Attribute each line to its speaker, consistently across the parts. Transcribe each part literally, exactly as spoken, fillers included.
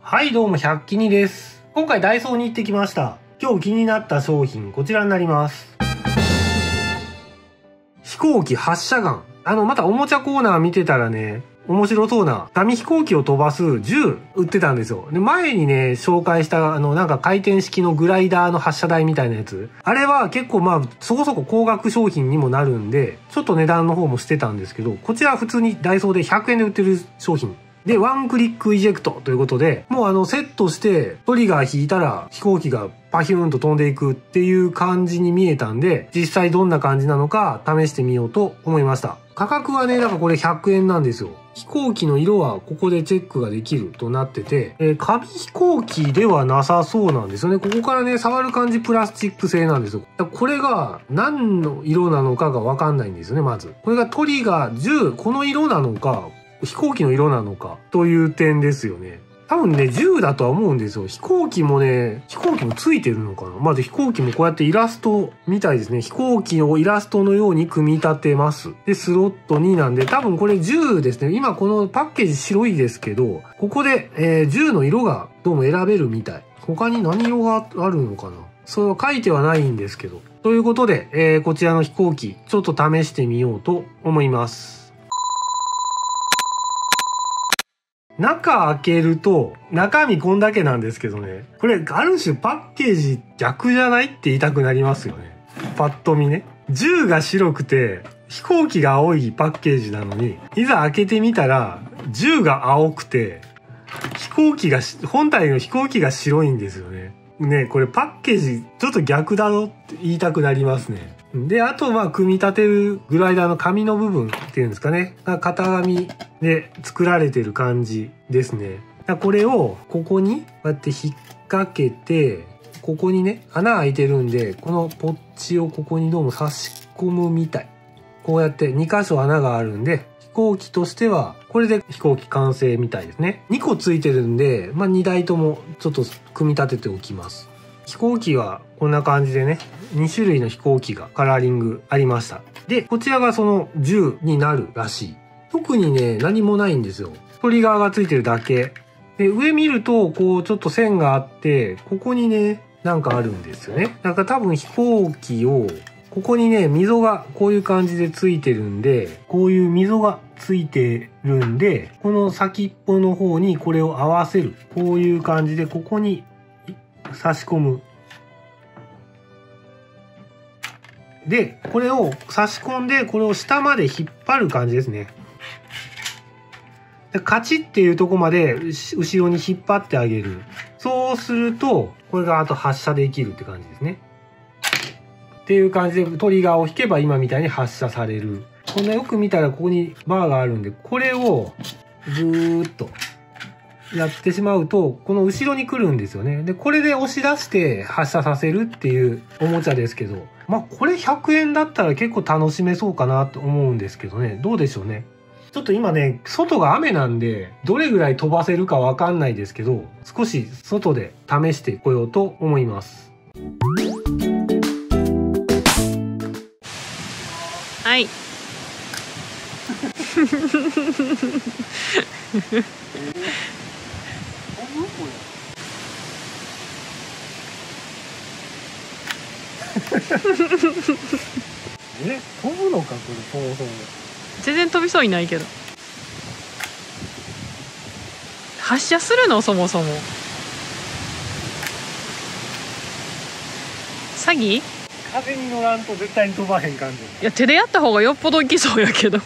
Speaker 1: はいどうも、百均にです。今回ダイソーに行ってきました。今日気になった商品、こちらになります。飛行機発射ガン。あの、またおもちゃコーナー見てたらね、面白そうな紙飛行機を飛ばす銃売ってたんですよ。で、前にね、紹介したあの、なんか回転式のグライダーの発射台みたいなやつ。あれは結構まあ、そこそこ高額商品にもなるんで、ちょっと値段の方もしてたんですけど、こちらは普通にダイソーでひゃくえんで売ってる商品。で、ワンクリックイジェクトということで、もうあのセットしてトリガー引いたら飛行機がパヒューンと飛んでいくっていう感じに見えたんで、実際どんな感じなのか試してみようと思いました。価格はね、だからこれひゃくえんなんですよ。飛行機の色はここでチェックができるとなってて、えー、紙飛行機ではなさそうなんですよね。ここからね、触る感じプラスチック製なんですよ。これが何の色なのかがわかんないんですよね、まず。これがトリガーじゅう、この色なのか、飛行機の色なのかという点ですよね。多分ね、銃だとは思うんですよ。飛行機もね、飛行機もついてるのかな。まず飛行機もこうやってイラストみたいですね。飛行機をイラストのように組み立てます。で、スロットになんで、多分これ銃ですね。今このパッケージ白いですけど、ここで、えー、銃の色がどうも選べるみたい。他に何色があるのかな。それは書いてはないんですけど。ということで、えー、こちらの飛行機、ちょっと試してみようと思います。中開けると、中身こんだけなんですけどね。これ、ある種パッケージ逆じゃないって言いたくなりますよね。パッと見ね。銃が白くて、飛行機が青いパッケージなのに、いざ開けてみたら、銃が青くて、飛行機が、本体の飛行機が白いんですよね。ね、これパッケージちょっと逆だろって言いたくなりますね。で、あとは組み立てるグライダーの紙の部分っていうんですかね。型紙で作られてる感じですね。これをここにこうやって引っ掛けて、ここにね、穴開いてるんで、このポッチをここにどうも差し込むみたい。こうやってに箇所穴があるんで、飛行機としては、これで飛行機完成みたいですね。にこついてるんで、まあにだいともちょっと組み立てておきます。飛行機はこんな感じでね、に種類の飛行機がカラーリングありました。で、こちらがその銃になるらしい。特にね、何もないんですよ。トリガーがついてるだけ。で、上見ると、こう、ちょっと線があって、ここにね、なんかあるんですよね。だから多分飛行機を、ここにね、溝がこういう感じでついてるんで、こういう溝がついてるんで、この先っぽの方にこれを合わせる。こういう感じで、ここに差し込む。で、これを差し込んで、これを下まで引っ張る感じですね。でカチッっていうとこまで後ろに引っ張ってあげる。そうすると、これがあと発射できるって感じですね。っていう感じでトリガーを引けば今みたいに発射される。こんなよく見たらここにバーがあるんで、これをずーっとやってしまうと、この後ろに来るんですよね。で、これで押し出して発射させるっていうおもちゃですけど、まあこれひゃくえんだったら結構楽しめそうかなと思うんですけどね。どうでしょうね。ちょっと今ね、外が雨なんで、どれぐらい飛ばせるかわかんないですけど、少し外で試してこようと思います。
Speaker 2: はい。
Speaker 1: え、飛ぶのかこれ、そもそも。
Speaker 2: 全然飛びそうにないけど。発射するのそもそも。詐欺？
Speaker 1: 風に乗らんと絶対に飛ばへん感じ。
Speaker 2: いや手でやった方がよっぽどいきそうやけど。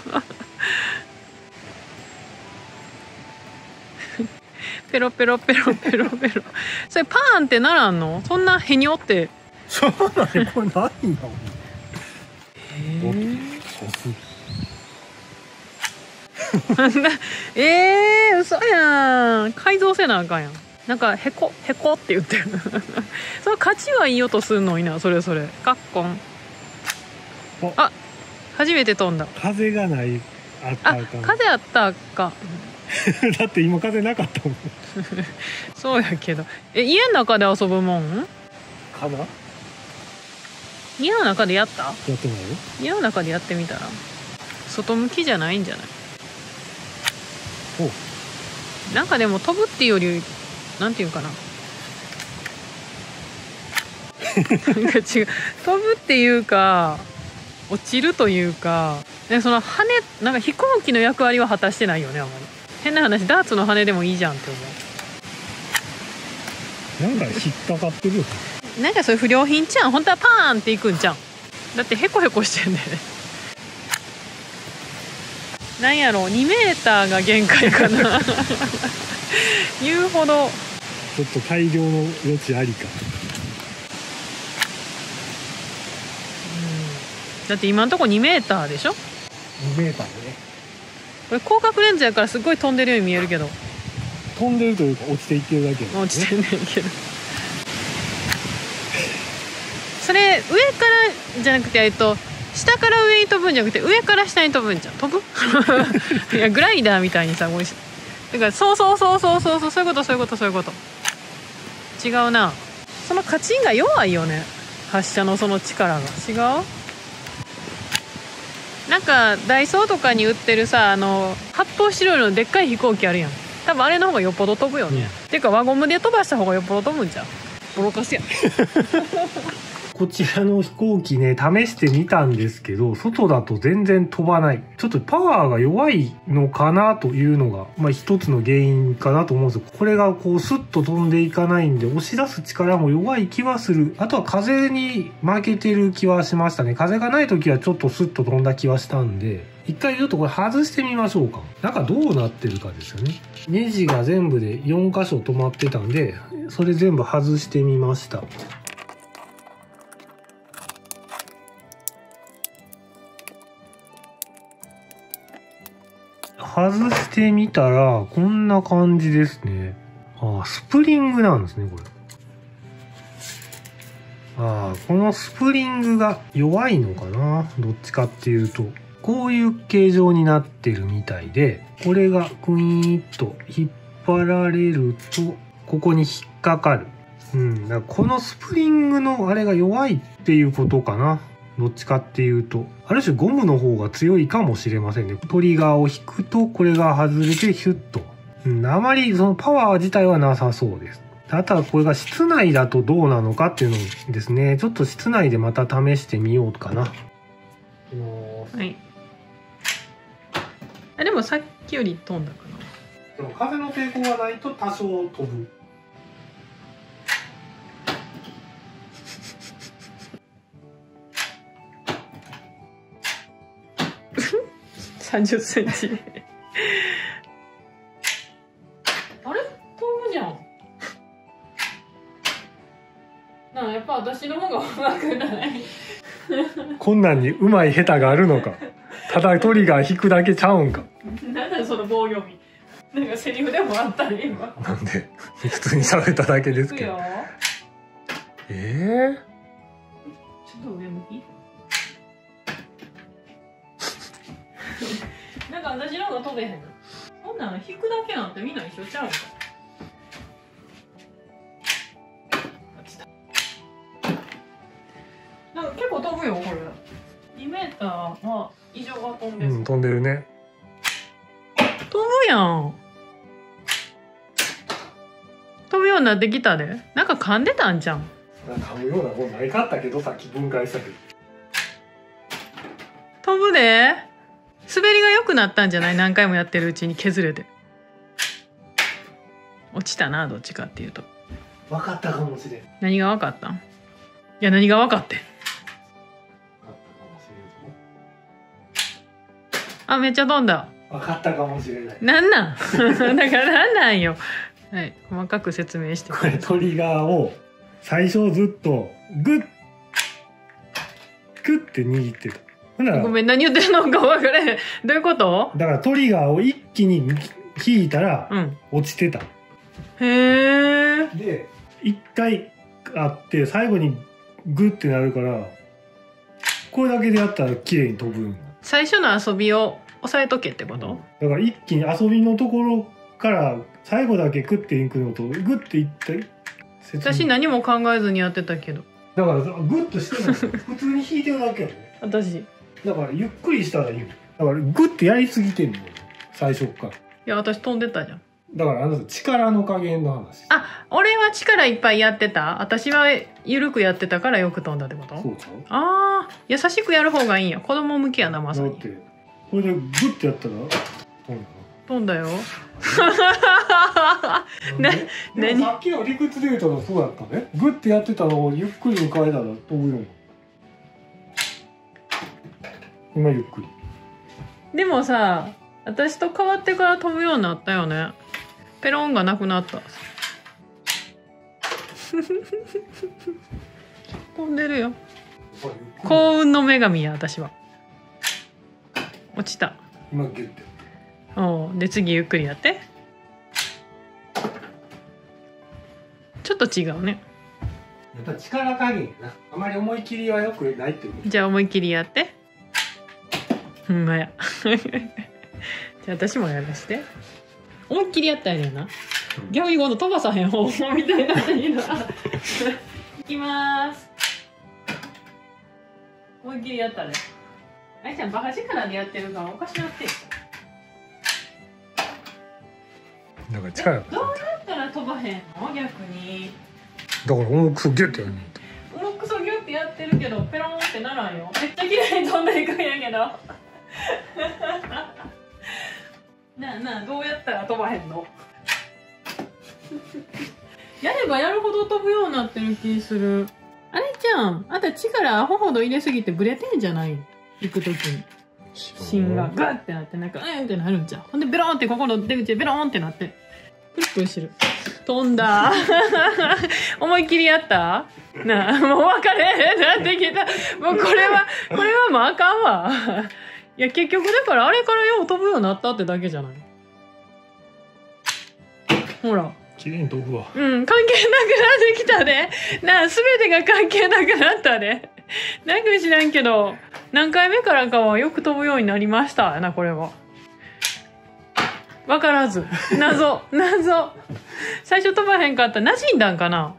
Speaker 2: ペロペロペロペロペロ。それパーンってならんの？そんなへにょって。
Speaker 1: そうなんね、これ何や。
Speaker 2: えー、えー、嘘やん。改造せなあかんやん。なんかへこへこって言ってる。その勝ちはいい音するのにな。それそれカッコン。あ、初めて飛んだ。
Speaker 1: 風がないあった
Speaker 2: あ、風あったか。
Speaker 1: だって今風なかったもん。
Speaker 2: そうやけど、え、家の中で遊ぶもん
Speaker 1: かな。
Speaker 2: 家の中でやった？
Speaker 1: やってないよ。
Speaker 2: 家の中でやってみたら外向きじゃないんじゃない？
Speaker 1: お
Speaker 2: なんかでも飛ぶっていうよりなんていうかななんか違う、飛ぶっていうか落ちるというか、ね、その羽なんか飛行機の役割は果たしてないよね。あんまり変な話、ダーツの羽でもいいじゃんって思
Speaker 1: なんか引っかかってるよ。
Speaker 2: なんかそういう不良品ちゃん。本当はパーンっていくんじゃん。だってヘコヘコしてんねなんやろ、にメーターが限界かな言うほど
Speaker 1: ちょっと大量の余地ありか。
Speaker 2: だって今のところにメーターでしょ。
Speaker 1: にメーターでね。
Speaker 2: これ広角レンズやからすごい飛んでるように見えるけど、
Speaker 1: 飛んでるというか落ちていってるだけ、ね、
Speaker 2: 落ちてんねんけどそれ上からじゃなくて、えっと下から上に飛ぶんじゃなくて上から下に飛ぶんじゃん。飛ぶいやグライダーみたいにさ、もうだからそうそうそうそうそうそうそういうことそういうことそういうこと違うな。そのカチンが弱いよね、発射のその力が。違う。なんかダイソーとかに売ってるさ、あの発泡スチロールのでっかい飛行機あるやん。多分あれの方がよっぽど飛ぶよね、うん、っていうか輪ゴムで飛ばした方がよっぽど飛ぶんじゃん。ボロカスやん
Speaker 1: こちらの飛行機ね、試してみたんですけど、外だと全然飛ばない。ちょっとパワーが弱いのかなというのが、まあ一つの原因かなと思うんですよ。これがこうスッと飛んでいかないんで、押し出す力も弱い気はする。あとは風に負けてる気はしましたね。風がない時はちょっとスッと飛んだ気はしたんで、一回ちょっとこれ外してみましょうか。中どうなってるかですよね。ネジが全部でよん箇所止まってたんで、それ全部外してみました。外してみたらこんな感じですね。ああ、スプリングなんですね、これ。ああ、このスプリングが弱いのかな、どっちかっていうと。こういう形状になってるみたいで、これがクイーンと引っ張られるとここに引っかかる。うん、だからこのスプリングのあれが弱いっていうことかな。どっちかっていうと、ある種ゴムの方が強いかもしれませんね。トリガーを引くとこれが外れてヒュッと。うん、あまりそのパワー自体はなさそうです。あとはこれが室内だとどうなのかっていうのですね。ちょっと室内でまた試してみようかな。
Speaker 2: はい。あ、でもさっきより飛んだかな。
Speaker 1: でも風の抵抗がないと多少飛ぶ。
Speaker 2: さんじゅっセンチあれ飛ぶじゃん。なあ、やっぱ私の方が上手くない
Speaker 1: こんなんにうまい下手があるのか。ただトリガー引くだけちゃうんか。
Speaker 2: なんだその棒読み。なんかセリフでもあったね今。
Speaker 1: なんで普通に喋っただけですけど。ええー、
Speaker 2: ちょっと上向きなんか私の方が飛べへんの。こんなの引くだけなんてみんな一緒ちゃうんか。なんか結構飛ぶよこれ。にメーターは以上は飛んでる。
Speaker 1: うん、飛んでるね。
Speaker 2: 飛ぶやん。飛ぶようになってきたで。なんか噛んでたんじゃん。
Speaker 1: 噛むようなもんないかったけど、さっき分解したけど。
Speaker 2: 飛ぶで。滑りが良くなったんじゃない？何回もやってるうちに削れて。落ちたな、どっちかっていうと。
Speaker 1: 分かったかもしれん。
Speaker 2: 何が分かったん？いや、何が分かって。あ、めっちゃ飛んだ。
Speaker 1: 分かったかもしれない。
Speaker 2: なんなんだからなんなんよ。はい、細かく説明してく
Speaker 1: ださい。これトリガーを最初ずっとグッグッって握ってた。
Speaker 2: ごめん、何言ってんのか分からへん。どういうこと？
Speaker 1: だからトリガーを一気に引いたら落ちてた。
Speaker 2: うん、へえ。
Speaker 1: で一回あって最後にグッてなるから、これだけでやったら綺麗に飛ぶん。
Speaker 2: 最初の遊びを押さえとけってこと？
Speaker 1: だから一気に遊びのところから最後だけグッていくのとグッていって
Speaker 2: 私何も考えずにやってたけど。
Speaker 1: だからグッとしてない普通に引いてるだけやね。
Speaker 2: 私
Speaker 1: だからゆっくりしたらいい。だからグッてやりすぎてんの最初から。い
Speaker 2: や私飛んでたじゃん。
Speaker 1: だからあなた力の加減の話。
Speaker 2: あ、俺は力いっぱいやってた。私は緩くやってたからよく飛んだってこと？
Speaker 1: そうちゃう？
Speaker 2: ああ、優しくやる方がいいんや。子供向きやな、まさに。
Speaker 1: だってこれでグッてやったら飛んだ。
Speaker 2: 飛んだよ。
Speaker 1: ね、
Speaker 2: ね、
Speaker 1: でもさっきの理屈で言うとそうやったね。グッてやってたのをゆっくりに変えたら飛ぶように。今ゆっくり。
Speaker 2: でもさ、私と変わってから飛ぶようになったよね。ペロンがなくなった。飛んでるよ。幸運の女神や、私は。落ちた。
Speaker 1: 今ギュッて。
Speaker 2: おう、で次ゆっくりやって。ちょっと違うね。
Speaker 1: やっぱ力加減やな。あまり思い切りはよくないってこと。
Speaker 2: じゃあ思いっきりやって。ほんまや。じゃあ私もやらして。思いっきりやったらやな。逆に今度飛ばさへん方法みたいな感じだ。いきまーす。思いっきりやったね。あいちゃんバカ力でやってるからおかしなってん。
Speaker 1: だから力
Speaker 2: どうやったら飛ばへんの逆に。
Speaker 1: だから重くそギュッてやるね。
Speaker 2: 重くそギュッてやってるけどペロンってならんよ。めっちゃ綺麗に飛んでいくんやけど。なあなあ、どうやったら飛ばへんの？やればやるほど飛ぶようになってる気する。あれちゃん、あんた力アホほど入れすぎてブレてんじゃない？行く時に芯がガッってなってなんかうんってなるんじゃん。ほんでベロンってここの出口でベロンってなってプルプルしてる。飛んだ。思いっきりやった？なあ、もう分かれへんなってきた。もうこれはこれはもうあかんわ。いや結局だからあれからよう飛ぶようになったってだけじゃない？ほら。
Speaker 1: 綺麗に飛ぶわ。
Speaker 2: うん、関係なくなってきたね。なあ、すべてが関係なくなったね。なんか知らんけど、何回目からかはよく飛ぶようになりましたな、これは。わからず。謎、謎。最初飛ばへんかった。馴染んだんかな？わ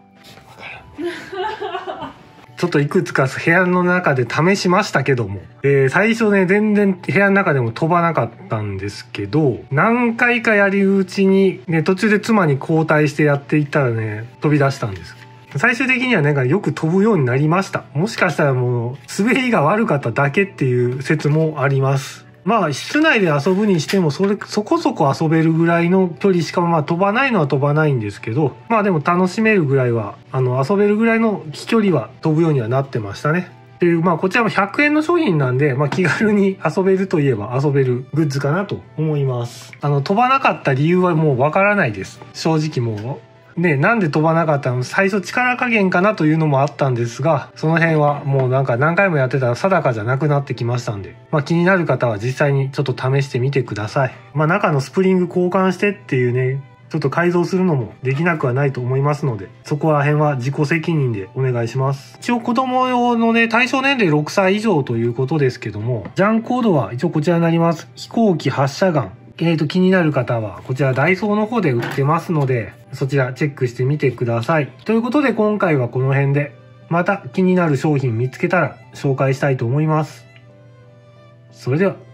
Speaker 2: からん。
Speaker 1: ちょっといくつか部屋の中で試しましたけども、えー、最初ね全然部屋の中でも飛ばなかったんですけど、何回かやるうちにね、途中で妻に交代してやっていったらね飛び出したんです。最終的にはなんかよく飛ぶようになりました。もしかしたらもう滑りが悪かっただけっていう説もあります。まあ室内で遊ぶにしてもそれそこそこ遊べるぐらいの距離しかまあ飛ばないのは飛ばないんですけど、まあでも楽しめるぐらいはあの遊べるぐらいの飛距離は飛ぶようにはなってましたね。っていうまあこちらもひゃくえんの商品なんで、まあ、気軽に遊べるといえば遊べるグッズかなと思います。あの飛ばなかった理由はもうわからないです。正直もう。ね、なんで飛ばなかったの？最初力加減かなというのもあったんですが、その辺はもうなんか何回もやってたら定かじゃなくなってきましたんで、まあ気になる方は実際にちょっと試してみてください。まあ中のスプリング交換してっていうね、ちょっと改造するのもできなくはないと思いますので、そこら辺は自己責任でお願いします。一応子供用のね、対象年齢ろくさい以上ということですけども、ジャンコードは一応こちらになります。飛行機発射眼。えーと、気になる方は、こちらダイソーの方で売ってますので、そちらチェックしてみてください。ということで今回はこの辺で、また気になる商品見つけたら紹介したいと思います。それでは。